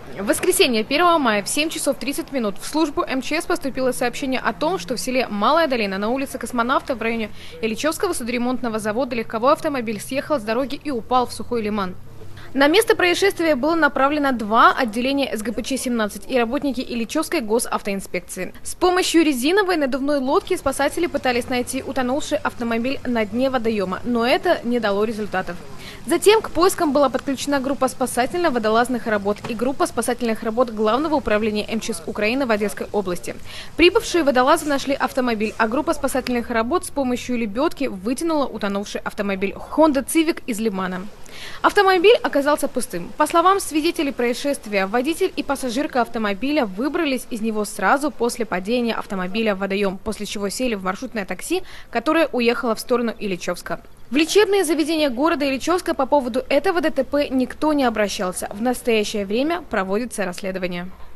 В воскресенье, 1 мая, в 7 часов 30 минут в службу МЧС поступило сообщение о том, что в селе Малая Долина на улице Космонавта в районе Ильичевского судоремонтного завода легковой автомобиль съехал с дороги и упал в сухой лиман. На место происшествия было направлено 2 отделения СГПЧ-17 и работники Ильичевской госавтоинспекции. С помощью резиновой надувной лодки спасатели пытались найти утонувший автомобиль на дне водоема, но это не дало результатов. Затем к поискам была подключена группа спасательно-водолазных работ и группа спасательных работ Главного управления МЧС Украины в Одесской области. Прибывшие водолазы нашли автомобиль, а группа спасательных работ с помощью лебедки вытянула утонувший автомобиль Honda Civic из лимана. Автомобиль оказался пустым. По словам свидетелей происшествия, водитель и пассажирка автомобиля выбрались из него сразу после падения автомобиля в водоем, после чего сели в маршрутное такси, которое уехало в сторону Ильичевска. В лечебные заведения города Ильичевска по поводу этого ДТП никто не обращался. В настоящее время проводится расследование.